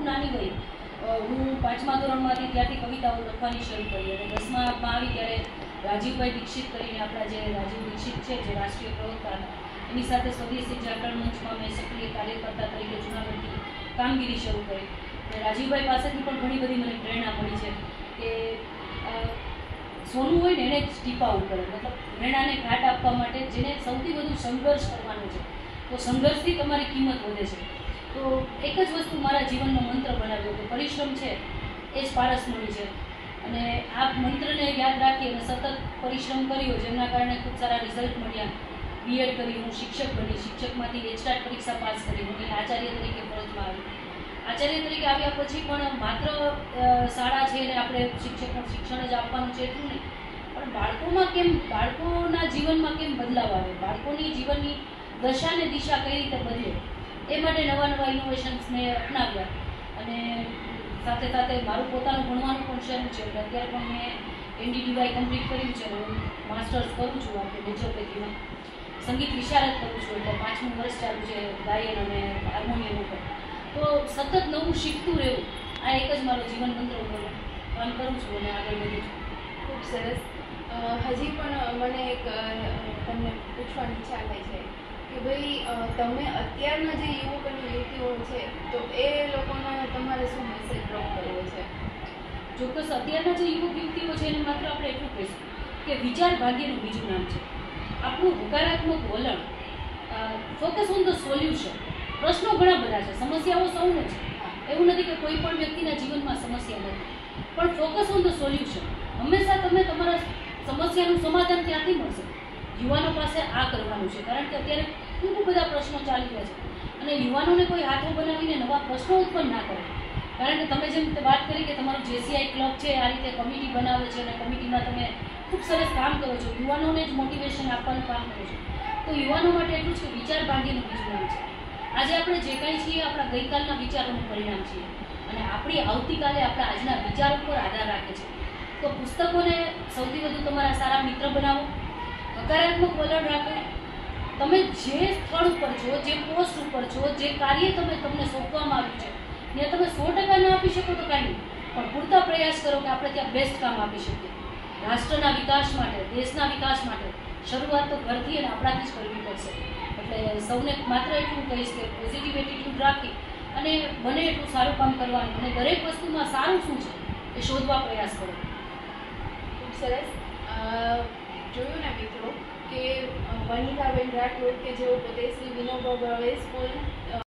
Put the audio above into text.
નાની હોય, હું 5મા ધોરણમાંથી ત્યાંથી કવિતાઓ લખવાની શરૂ કરી અને 10મામાં આવી ત્યારે રાજીવભાઈ દીક્ષિત કરીને આપણા જે રાજીવ દીક્ષિત છે જે રાષ્ટ્રીય પ્રવક્તા, એની સાથે સ્વદેશી જાગરણ મંચમાં મેં સક્રિય કાર્યકર્તા તરીકે જૂનાગઢથી કામગીરી શરૂ કરી. રાજીવભાઈ પાસેથી પણ ઘણી બધી મને પ્રેરણા મળી છે કે સોનું હોય ને એને જ ટીપાવું પડે, મતલબ પ્રેરણાને ઘાટ આપવા માટે જેને સૌથી વધુ સંઘર્ષ કરવાનો છે તો સંઘર્ષથી તમારી કિંમત વધે છે. તો એક જ વસ્તુ મારા જીવનનો મંત્ર બનાવ્યો કે પરિશ્રમ છે એ જ પારસમણી છે, અને આ મંત્રને યાદ રાખી અને સતત પરિશ્રમ કર્યો જેમના કારણે ખૂબ સારા રિઝલ્ટ મળ્યા. બીએડ કરી, હું શિક્ષક બની, શિક્ષકમાંથી એચટાટ પરીક્ષા પાસ કરી, હું આચાર્ય તરીકે ફરજમાં આવી. આચાર્ય તરીકે આવ્યા પછી પણ માત્ર શાળા છે ને આપણે શિક્ષણ જ આપવાનું છે એટલું નહીં, પણ બાળકોના જીવનમાં કેમ બદલાવ આવે, બાળકોની જીવનની દશાને દિશા કઈ રીતે બદલે, એ માટે નવા નવા ઇનોવેશન્સને અપનાવ્યા. અને સાથે સાથે મારું પોતાનું ભણવાનું પણ શરૂ છે. અત્યારે પણ મેં NDTY કમ્પ્લીટ કર્યું છે, હું માસ્ટર્સ કરું છું આપણે નેચરોપેથીમાં, સંગીત વિશારદ કરું છું, એટલે 5મું વર્ષ ચાલુ છે ગાયન અને હાર્મોનિયમ ઉપર. તો સતત નવું શીખતું રહેવું, આ એક જ મારો જીવન મંત્ર ઉપર કામ કરું છું અને આગળ વધું છું. ખૂબ સરસ. હજી પણ મને એક તમને પૂછવાની ઈચ્છા થાય છે કે ભાઈ તમે અત્યારના જે યુવક અને યુવતીઓ છે તો એ લોકોને તમારે શું મેસેજ ડ્રોપ કરવો છે? ચોક્કસ અત્યારના જે યુવક યુવતીઓ છે એને માત્ર આપણે એટલું કહીશું કે વિચાર ભાગ્યનું બીજું નામ છે. આપણું હકારાત્મક વલણ, ફોકસ ઓન ધ સોલ્યુશન. પ્રશ્નો ઘણા બધા છે, સમસ્યાઓ સૌને છે, એવું નથી કે કોઈ પણ વ્યક્તિના જીવનમાં સમસ્યા નથી, પણ ફોકસ ઓન ધ સોલ્યુશન. હંમેશા તમે તમારા સમસ્યાનું સમાધાન ત્યાંથી મળશે. યુવાનો પાસે આ કરવાનું છે, કારણ કે અત્યારે ખૂબ બધા પ્રશ્નો ચાલી રહ્યા છે અને યુવાનોને કોઈ હાથો બનાવીને નવા પ્રશ્નો ઉત્પન્ન ના કરે. કારણ કે તમે જેમ વાત કરી કે તમારું JCI ક્લબ છે આ રીતે કમિટી બનાવે છે અને કમિટીમાં તમે ખૂબ સરસ કામ કરો છો, યુવાનોને જ મોટિવેશન આપવાનું કામ કરો છો. તો યુવાનો માટે એટલું જ કે વિચાર ભાગ્યનું બીજું નામ છે. આજે આપણે જે કંઈ છીએ આપણા ગઈકાલના વિચારોનું પરિણામ છીએ અને આપણી આવતીકાલે આપણા આજના વિચારો પર આધાર રાખે છે. તો પુસ્તકોને સૌથી વધુ તમારા સારા મિત્ર બનાવો, હકારાત્મક વલણ રાખો. તમે જે સ્થળ ઉપર છો, જે પોસ્ટ ઉપર છો, જે કાર્ય તમને સોંપવામાં આવ્યું છે ત્યાં તમે 100% ના આપી શકો તો કાંઈ નહીં, પણ પૂરતા પ્રયાસ કરો કે આપણે ત્યાં બેસ્ટ કામ આપી શકીએ. રાષ્ટ્રના વિકાસ માટે, દેશના વિકાસ માટે શરૂઆત તો ઘરથી અને આપણાથી જ કરવી પડશે. એટલે સૌને માત્ર એટલું કહીશ કે પોઝિટિવ એટીટ્યૂડ રાખી અને બને એટલું સારું કામ કરવાનું અને દરેક વસ્તુમાં સારું શું છે એ શોધવા પ્રયાસ કરો. ખૂબ સરસ. જોયું ને મિત્રો કે વનિતાબેન રાઠોડ કે જેઓ પોતે શ્રી વિનોબા ભાવે સ્કૂલ